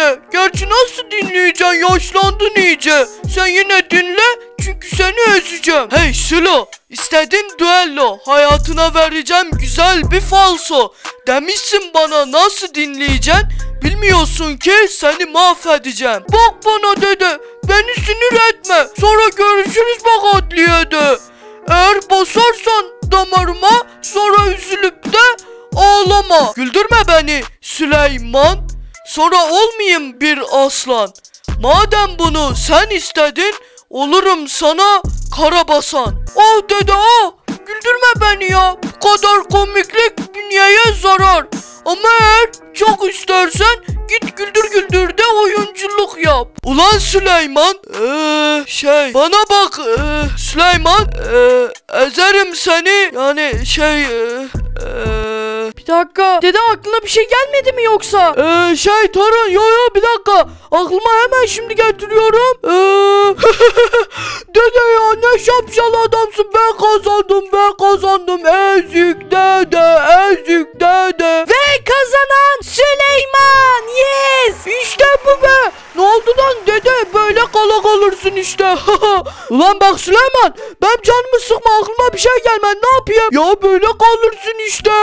beni. Gerçi nasıl dinleyeceksin? Yaşlandın iyice. Sen yine dinle. Çünkü seni ezeceğim. Hey Sıla, istediğin düello, hayatına vereceğim güzel bir falso. Demişsin bana, nasıl dinleyeceksin? Bilmiyorsun ki seni mahvedeceğim. Bak bana dede, beni sinir etme. Sonra görüşürüz bak adliyede. Eğer basarsan damarıma, sonra üzülüp de ağlama. Güldürme beni Süleyman. Sonra olmayayım bir aslan. Madem bunu sen istedin, olurum sana karabasan. Ah dede ah, güldürme beni ya. Bu kadar komiklik bünyeye zarar. Ama eğer çok istersen git Güldür Güldür'de oyunculuk yap. Ulan Süleyman, bana bak Süleyman, ezerim seni yani Bir dakika dede, aklına bir şey gelmedi mi yoksa? Torun, yo bir dakika, aklıma hemen şimdi getiriyorum. Dede ya, ne şapşal adamsın, ben kazandım, ezik dede. Ve kazanan Süleyman, yes! İşte bu be. Ne oldu lan dede, böyle kala kalırsın işte. Ulan bak Süleyman, ben canımı sıkma, aklıma bir şey gelmedi, ne yapayım? Ya böyle kalırsın işte.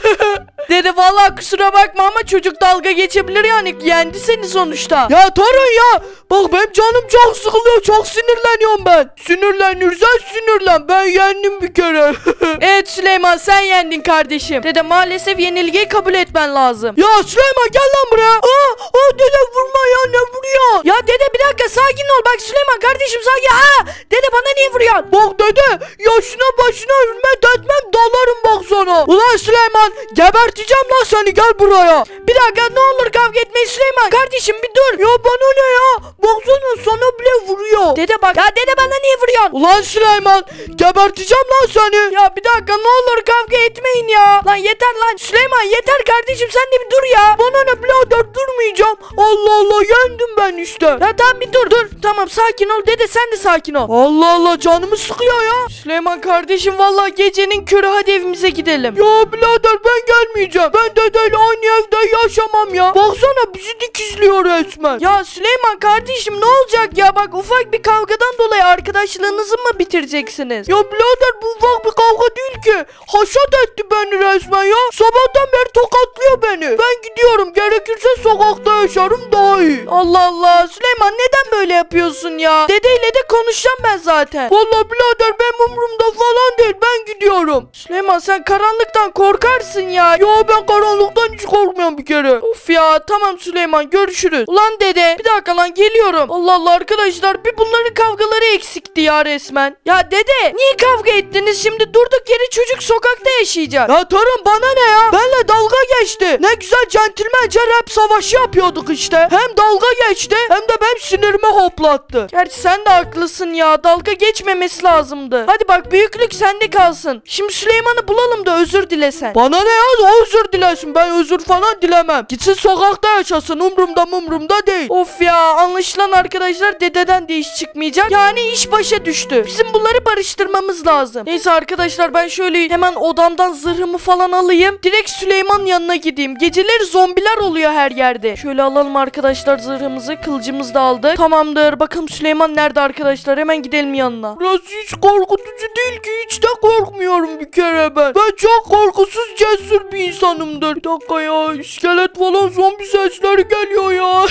Dede vallahi kusura bakma ama çocuk dalga geçebilir yani, yendi seni sonuçta. Ya torun ya, bak benim canım çok sıkılıyor, çok sinirleniyorum ben. Sinirlenirsen sinirlen, ben yendim bir kere. Evet Süleyman, sen yendin kardeşim. Dede maalesef yenilgiyi kabul etmen lazım. Ya Süleyman gel lan buraya. Dede vurma ya, ne vuruyorsun? Ya dede bir dakika sakin ol, bak Süleyman kardeşim sakin. Dede bana niye vuruyorsun? Bak dede, yaşına başına hürmet etmem, dalarım bak sana. Ulan Süleyman, geberteceğim lan seni, gel buraya. Bir dakika ne olur kavga etmeyin Süleyman kardeşim, bir dur. Ya bana ne ya, baksana sana bile vuruyor. Dede bak ya, dede bana niye vuruyorsun? Ulan Süleyman, geberteceğim lan seni. Ya bir dakika ne olur kavga etmeyin ya. Lan yeter lan Süleyman, yeter kardeşim, sen de bir dur ya. Bana ne birader, durmayacağım. Allah Allah, yendim ben işte. Ya tamam bir dur tamam, sakin ol dede, sen de sakin ol. Allah Allah, canımı sıkıyor ya. Süleyman kardeşim vallahi gecenin körü, hadi evimize gidelim. Ya birader, ben gelmeyeceğim. Ben dedeyle aynı evde yaşamam ya. Baksana, bizi dikizliyor resmen. Ya Süleyman kardeşim ne olacak ya, bak ufak bir kavgadan dolayı arkadaşlığınızı mı bitireceksiniz? Ya birader, bu ufak bir kavga değil ki. Haşat etti beni resmen ya. Sabahtan beri tokatlıyor beni. Ben gidiyorum, gerekirse sokakta yaşarım daha iyi. Allah Allah Süleyman, neden böyle yapıyorsun ya? Dedeyle de konuşacağım ben zaten. Vallahi birader, benim umurumda falan değil, ben gidiyorum. Süleyman sen karanlıktan korkarsın ya. Ya ben karanlıktan hiç korkmuyorum bir kere. Of ya, tamam Süleyman, görüşürüz. Ulan dede bir dakika lan, geliyorum. Allah Allah arkadaşlar, bir bunların kavgaları eksikti ya resmen. Ya dede niye kavga ettiniz şimdi, durduk yere çocuk sokakta yaşayacak. Ya torun, bana ne ya? Benle dalga geçti. Ne güzel centilmence rap savaşı yapıyorduk işte. Hem dalga geçti hem de benim sinirimi hoplattı. Gerçi sen de haklısın ya, dalga geçmemesi lazımdı. Hadi bak, büyüklük sende kalsın. Şimdi Süleyman'ı bulalım da özür dilesen. Bana ne ya, o özür dilesin, ben özür falan dilemem. Gitsin sokakta yaşasın, umurumda değil. Of ya, anlaşılan arkadaşlar dededen de iş çıkmayacak. Yani iş başa düştü. Bizim bunları barıştırmamız lazım. Neyse arkadaşlar, ben şöyle hemen odamdan zırhımı falan alayım. Direkt Süleyman'ın yanına gideyim. Geceleri zombiler oluyor her yerde. Şöyle alalım arkadaşlar zırhımızı, kılıcımızı da aldık. Tamamdır, bakalım Süleyman nerede arkadaşlar, hemen gidelim yanına. Burası hiç korkutucu değil ki, hiç de korkmuyorum bir kere ben. Ben çok korkusuz, cesur bir insanımdır. Bir dakika ya, iskelet falan, zombi sesleri geliyor ya.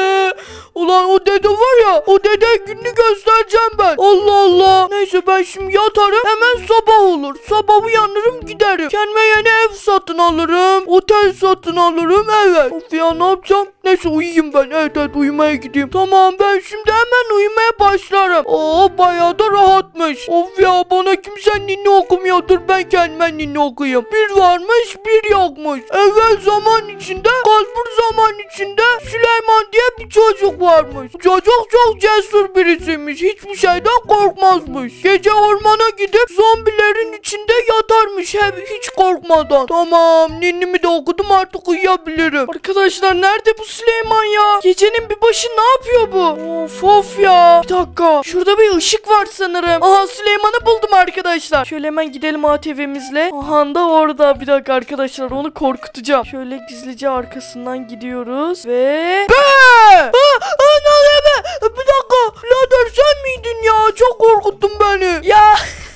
Ulan o dede var ya, o dede gününü göstereceğim ben. Allah Allah. Neyse, ben şimdi yatarım, hemen sabah olur. Sabah uyanırım, giderim. Kendime yeni ev satın alırım. Otel satın alırım, evet. Of ya, ne yapacağım? Neyse uyuyayım ben. Evet uyumaya gideyim. Tamam, ben şimdi hemen uyumaya başlarım. Bayağı da rahatmış. Of ya, bana kimse ninni okumuyordur, ben kendime ninni okuyayım. Bir varmış bir yokmuş. Evvel zaman içinde, kalbur zaman içinde Süleyman diye bir çocuk varmış. Çocuk çok cesur birisiymiş. Hiçbir şeyden korkmazmış. Gece ormana gidip zombilerin içinde yatarmış, hiç korkmadan. Tamam, ninnimi de okudum, artık uyuyabilirim. Arkadaşlar nerede bu Süleyman ya? Gecenin bir başı ne yapıyor bu? Of ya. Bir dakika, şurada bir ışık var sanırım. Aha, Süleyman'ı buldum arkadaşlar. Şöyle hemen gidelim ATV'mizle. Aha da orada. Bir dakika arkadaşlar, onu korkutacağım. Şöyle gizlice arkasından gidiyoruz ve... Ne oluyor be? Bir dakika. Birader sen miydin ya? Çok korkuttun beni. Ya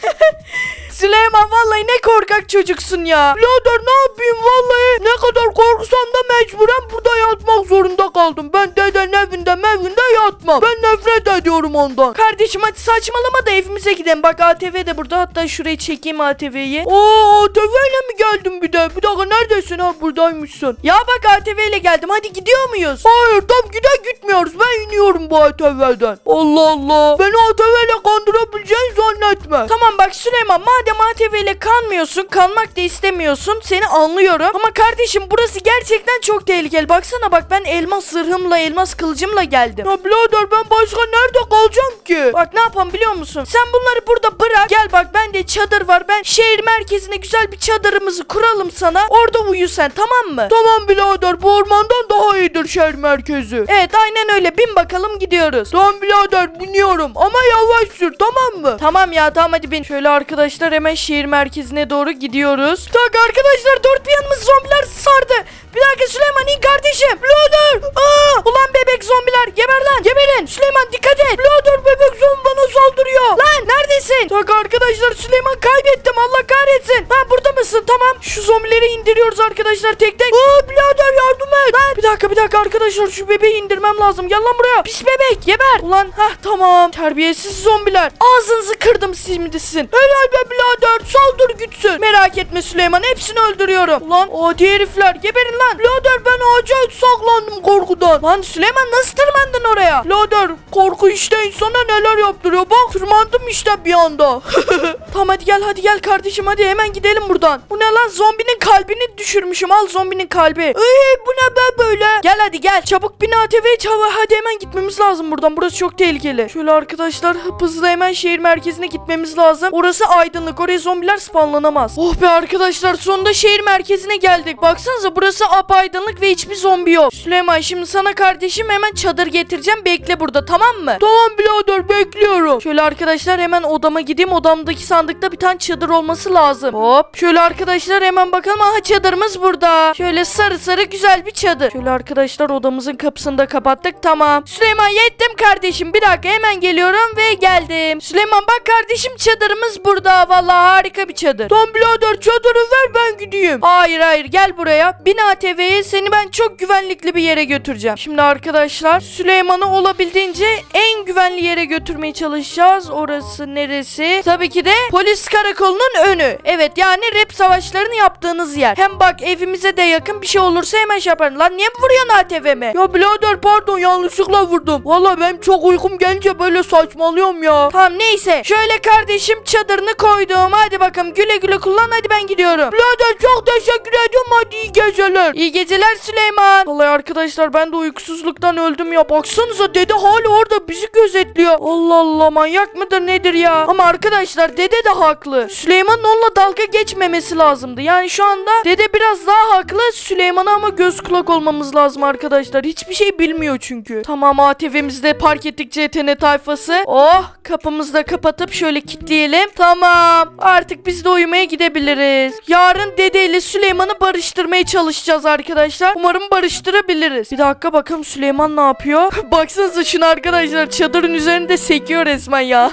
Süleyman vallahi ne korkak çocuksun ya. Birader ne yapayım vallahi. Ne kadar korksam da mecburen burada yatmak zorunda kaldım. Ben dedenin evinde yatmam. Ben nefret ediyorum ondan. Kardeşim hadi saçmalama da evimize gidelim. Bak ATV de burada. Hatta şurayı çekeyim ATV'yi. ATV ile mi geldin bir de? Bir dakika neredesin? Ha buradaymışsın. Ya bak ATV ile geldim. Hadi gidiyor muyuz? Hayır tam gitmiyoruz. Ben iniyorum bu ATV'den. Allah Allah. Beni ATV ile kandırabileceğini zannetme. Tamam bak Süleyman madem ATV ile kanmıyorsun, kanmak da istemiyorsun, seni anlıyorum. Ama kardeşim burası gerçekten çok tehlikeli. Baksana bak ben elmas zırhımla, elmas kılıcımla geldim. Ya birader ben başka nerede kalacağım ki? Bak ne yapalım biliyor musun? Sen bunları burada bırak. Gel bak bende çadır var. Ben şehir merkezine güzel bir çadırımızı kuralım sana. Orada uyu sen tamam mı? Tamam birader bu ormandan daha iyidir şehir merkezi. Evet aynen öyle. Bin bakalım gidiyoruz. Tamam birader biniyorum ama yavaş sür tamam mı? Tamam ya tamam hadi bin. Şöyle arkadaşlar hemen şehir merkezine doğru gidiyoruz. Tak arkadaşlar dört bir yanımız zombiler sardı. Bir dakika Süleyman in kardeşim. Birader. Ulan bebek zombiler geber lan. Geberin. Süleyman dikkat et. Birader bebek zombi bana saldırıyor. Lan neredesin? Tak arkadaşlar Süleyman kaybettim Allah kahretsin. Ha burada mısın? Tamam. Şu zombileri indiriyoruz arkadaşlar tek tek. Birader yardım et. Lan bir dakika arkadaşlar şu bebeği indirmem lazım. Gel lan buraya. Pis bebek geber. Ulan tamam. Terbiyesiz zombiler. Ağzınızı kırdım şimdi sizin. Helal be birader saldır gitsin. Merak etme Süleyman hepsini öldürüyorum. Ulan o diğer herifler geberin lan. Birader ben ağaca saklandım korkudan. Lan Süleyman nasıl tırmandın oraya? Birader korku işte insana neler yaptırıyor. Bak tırmandım işte bir anda. Tamam hadi gel kardeşim hadi hemen gidelim buradan. Bu ne lan zombinin kalbini düşürmüşüm. Al zombinin kalbi. Bu ne be böyle? Gel hadi gel. Çabuk bin ATV'ye hadi hemen gitmemiz lazım buradan. Burası çok tehlikeli. Şöyle arkadaşlar hızlı hemen şehir merkezine gitmemiz lazım. Orası aydınlık. Oraya zombiler spawnlanamaz. Oh be arkadaşlar sonunda şehir merkezine geldik. Baksanıza burası apaydınlık ve hiçbir zombi yok. Süleyman şimdi sana kardeşim hemen çadır getireceğim. Bekle burada tamam mı? Tamam birader bekliyorum. Şöyle arkadaşlar hemen odama gideyim. Odamdaki sandıkta bir tane çadır olması lazım. Hop. Şöyle arkadaşlar hemen bakalım. Aha çadırımız burada. Şöyle sarı güzel bir çadır. Şöyle arkadaşlar odamızın kapısını da kapattık. Tamam. Süleyman yettim kardeşim. Bir dakika hemen geliyorum ve geldim. Süleyman bak kardeşim çadırımız burada. Vallahi harika bir çadır. Tamam birader çadırı ver ben gideyim. Hayır gel buraya. Bin ATV'ye seni ben çok güvenlikli bir yere götüreceğim. Şimdi arkadaşlar Süleyman'ı olabildiğince en güvenli yere götürmeye çalışacağız. Orası neresi? Tabii ki de polis karakolunun önü. Evet yani rap savaşlarını yaptığınız yer. Hem bak evimize de yakın bir şey olursa hemen şey yaparım. Lan niye vuruyorsun ATV'me? Ya birader pardon yanlışlıkla vurdum. Valla benim çok uykum gelince böyle saçmalıyorum ya. Tamam neyse. Şöyle kardeşim çadırını koydum. Hadi bakalım güle güle kullan hadi ben gidiyorum. Birader çok teşekkür ediyorum hadi iyi geceler. İyi geceler Süleyman. Vallahi arkadaşlar ben de uykusuzluktan öldüm ya. Baksanıza dede hala orada bizi gözetliyor. Allah Allah manyak mıdır nedir ya? Ama arkadaşlar dede de haklı. Süleyman'ın onunla dalga geçmemesi lazımdı. Yani şu anda dede biraz daha haklı. Süleyman'a ama göz kulak olmamız lazım arkadaşlar. Hiçbir şey bilmiyor çünkü. Tamam ATV'mizi de park ettik CTN tayfası. Oh kapımızı da kapatıp şöyle kilitleyelim. Tamam artık biz de uyumaya gidebiliriz. Yarın dede ile Süleyman'ı barıştırmaya çalışacağız arkadaşlar. Umarım barıştırabiliriz. Bir dakika bakalım Süleyman ne yapıyor? Baksanıza şuna arkadaşlar çadırın üzerinde sekiyor resmen ya.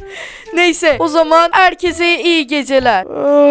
Neyse o zaman herkese iyi geceler.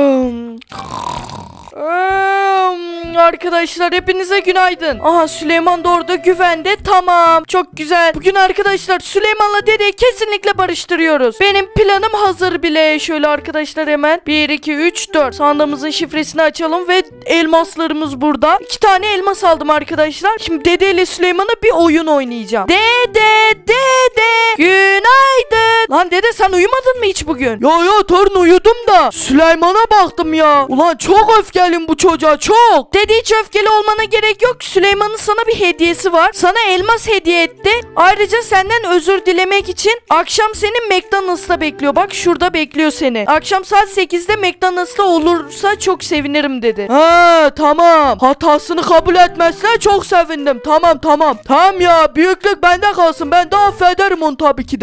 Arkadaşlar hepinize günaydın. Aha Süleyman da orada güvende. Tamam çok güzel. Bugün arkadaşlar Süleyman'la dedeyi kesinlikle barıştırıyoruz. Benim planım hazır bile. Şöyle arkadaşlar hemen 1 2 3 4 sandığımızın şifresini açalım ve elmaslarımız burada. 2 tane elmas aldım arkadaşlar. Şimdi dede ile Süleyman'a bir oyun oynayacağım. Dede günaydın. Lan dede sen uyumadın mı hiç bugün? Ya torun uyudum da Süleyman'a baktım ya. Ulan çok öfkeliyim bu çocuğa çok. Dede hiç öfkeli olmana gerek yok. Süleyman'ın sana bir hediyesi var. Sana elmas hediye etti. Ayrıca senden özür dilemek için akşam seni McDonald's'ta bekliyor. Bak şurada bekliyor seni. Akşam saat 8'de McDonald's'ta olursa çok sevinirim dedi. Ha tamam. Hatasını kabul etmezse çok sevindim. Tamam. Tamam ya büyüklük bende kalsın. Ben de affederim onu tabii ki de. Evet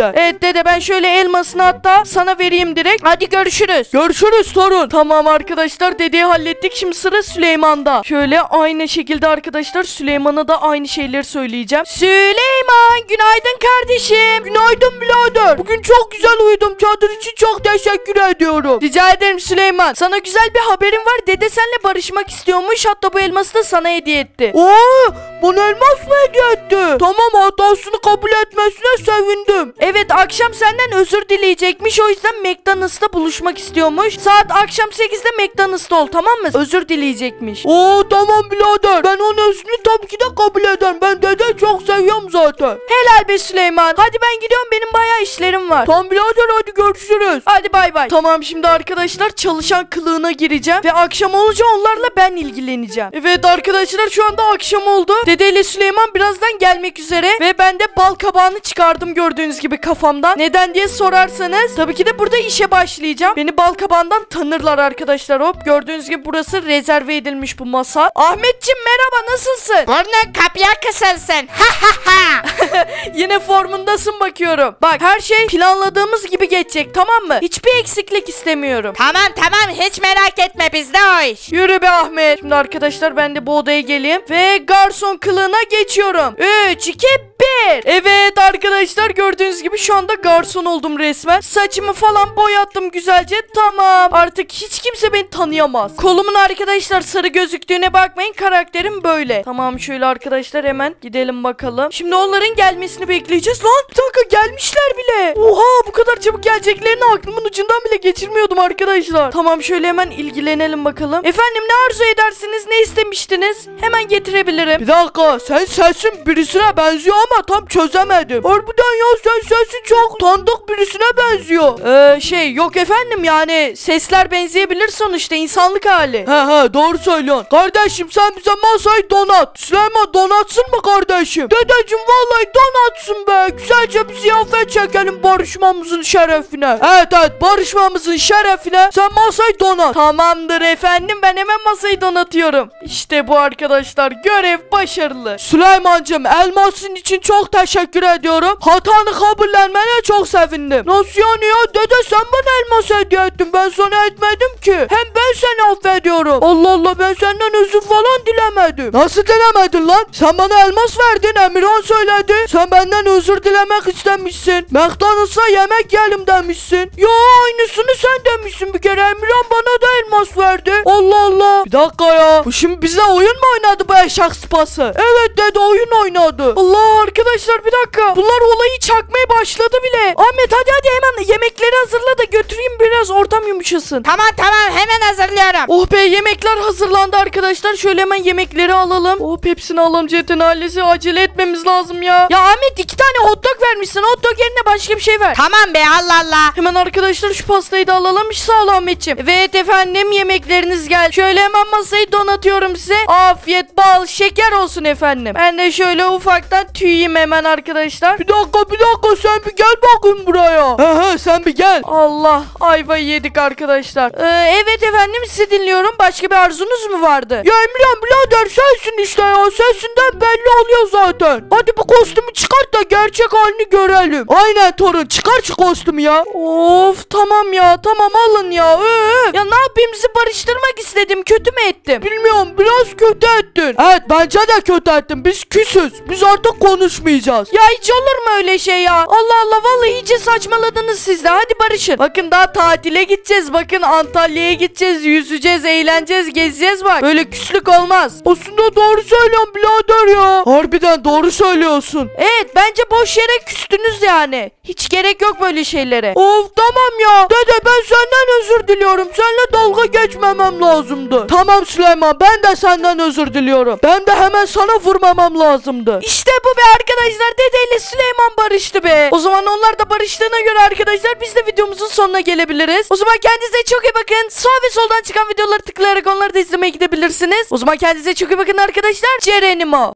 dede ben şöyle elmasını hatta sana vereyim direkt. Hadi görüşürüz. Görüşürüz torun. Tamam arkadaşlar dedeyi hallettik. Şimdi sıra Süleyman'da. Şöyle aynı şekilde arkadaşlar Süleyman'a da aynı şeyleri söyleyeceğim. Süleyman günaydın kardeşim. Günaydın birader. Bugün çok güzel uyudum. Çadır için çok teşekkür ediyorum. Rica ederim Süleyman. Sana güzel bir haberim var. Dede seninle barışmak istiyormuş. Hatta bu elması da sana hediye etti. Oo, bana elmas mı hediye etti? Tamam, hatasını kabul etmesine sevindim. Evet akşam senden özür dileyecekmiş. O yüzden McDonald's'ta buluşmak istiyormuş. Saat akşam 8'de McDonald's'ta ol tamam mı? Özür dileyecekmiş. Oo tamam birader. Ben onun özrünü tabii ki de kabul ederim. Ben dedeyi çok seviyorum zaten. Helal be Süleyman. Hadi ben gidiyorum. Benim bayağı işlerim var. Tamam birader, hadi görüşürüz. Hadi bay bay. Tamam şimdi arkadaşlar çalışan kılığına gireceğim. Ve akşam olunca onlarla ben ilgileneceğim. Evet arkadaşlar şu anda akşam oldu. Dede ile Süleyman birazdan gelmek üzere. Ve ben de bal kabağını çıkardım gördüğünüz gibi kafamdan. Neden diye sorarsanız tabii ki de burada işe başlayacağım. Beni bal kabağından tanırlar arkadaşlar. Hop gördüğünüz gibi burası rezerve edilmiş bu masa. Ahmetciğim merhaba, nasılsın? Bunu kapıya kısılsın. Ha ha ha. Yine formundasın bakıyorum. Bak her şey planladığımız gibi geçecek tamam mı? Hiçbir eksiklik istemiyorum. Tamam hiç merak etme, bizde o iş. Yürü be Ahmet. Şimdi arkadaşlar ben de bu odaya geleyim. Ve garson kılığına geçiyorum. 3, 2, 1. Evet arkadaşlar gördüğünüz gibi şu anda garson oldum resmen. Saçımı falan boyattım güzelce. Tamam. Artık hiç kimse beni tanıyamaz. Kolumun arkadaşlar sarı gözüktüğüne bakmayın. Karakterim böyle. Tamam şöyle arkadaşlar hemen gidelim bakalım. Şimdi onların gelmesini bekleyeceğiz. Lan bir dakika, gelmişler bile. Oha, bu kadar çabuk geleceklerini aklımın ucundan bile geçirmiyordum arkadaşlar. Tamam şöyle hemen ilgilenelim bakalım. Efendim ne arzu edersiniz? Ne istemiştiniz? Hemen getirebilirim. Bir dakika, sen sesin birisine benziyor ama tam çözemedim. Harbiden ya, sen sesin çok tanıdık birisine benziyor. Yok efendim, yani sesler benzeyebilir sonuçta, insanlık hali. He doğru söylüyorsun. Kardeşim sen bize masayı donat. Süleyman donatsın mı kardeşim? Dedeciğim vallahi donatsın be. Güzelce bir ziyafet çekelim barışmamızın şerefine. Evet barışmamızın şerefine sen masayı donat. Tamamdır efendim, ben hemen masayı donatıyorum. İşte bu arkadaşlar, görev başarılı. Süleymancığım elmasın için çok teşekkür ediyorum. Hatanı kabullenmene çok sevindim. Nasıl yani ya? Dede sen bana elmas hediye ettin. Ben sana etmedim ki. Hem ben seni affediyorum. Allah Allah, ben senden özür falan dilemedim. Nasıl dilemedin lan? Sen bana elmas verdin. Emirhan söyledi. Sen benden özür dilemek istemişsin. McDonald's'a yemek yiyelim demişsin. Ya aynısını sen demişsin bir kere. Emirhan bana da elmas verdi. Allah Allah. Bir dakika ya. Bu şimdi bize oyun mu oynadı bu eşek sıpası? Evet dede, oyun oynadı. Allah arkadaşlar bir dakika. Bunlar olayı çakmaya başladı bile. Ahmet hadi hemen yemekleri hazırla da götüreyim, biraz ortam yumuşasın. Tamam hemen hazırlıyorum. Oh be, yemekler hazırlandı arkadaşlar. Şöyle hemen yemekleri alalım. Oh, hepsini alalım Ceten ailesi. Acele etmemiz lazım ya. Ya Ahmet 2 tane hot dog vermişsin. Hot dog yerine başka bir şey ver. Tamam be, Allah Allah. Hemen arkadaşlar şu pastayı da alalım. Sağ ol Ahmetciğim. Evet efendim, yemekleriniz geldi. Şöyle hemen masayı donatıyorum size. Afiyet bal şeker olsun efendim. Ben de şöyle ufaktan tüyeyim hemen arkadaşlar. Bir dakika sen bir gel bakayım buraya. He sen bir gel. Allah, ayvayı yedik arkadaşlar. Evet efendim sizi dinliyorum. Başka bir arzunuz mu vardı? Ya Emre'm birader sensin işte ya. Sesinden belli oluyor zaten. Hadi bu kostümü çıkart da gerçek halini görelim. Aynen torun, çıkar şu kostümü ya. Of tamam ya, tamam alın ya. Ya ne yapayım, sizi barıştırmak istedim. Kötü mü ettim? Bilmiyorum, biraz kötü ettin. Evet bence de kötü ettin. Biz küsüz. Biz artık konuşmayacağız. Ya hiç olur mu öyle şey ya? Allah Allah, vallahi iyice saçmaladınız siz de. Hadi barışın. Bakın daha tatile gideceğiz. Bakın Antalya'ya gideceğiz. Yüzeceğiz, eğleneceğiz, gezeceğiz bak. Böyle küslük olmaz. Aslında doğru söylüyorsun birader ya. Harbiden doğru söylüyorsun. Evet bence boş yere küstünüz yani. Hiç gerek yok böyle şeylere. Of tamam ya. Dede ben senden özür diliyorum. Seninle dalga geçmemem lazımdı. Tamam Süleyman, ben de senden özür diliyorum. Ben de hemen sana vurmamam lazımdı. İşte bu be arkadaşlar. Dede ile Süleyman barıştı be. O zaman onlar da barıştığına göre arkadaşlar biz de videomuzun sonuna gelebiliriz. O zaman kendinize çok iyi bakın. Sağ ve soldan çıkan videoları tıklayarak onları da izlemeye gidebilirsiniz. O zaman kendinize çok iyi bakın arkadaşlar. Cerenimo.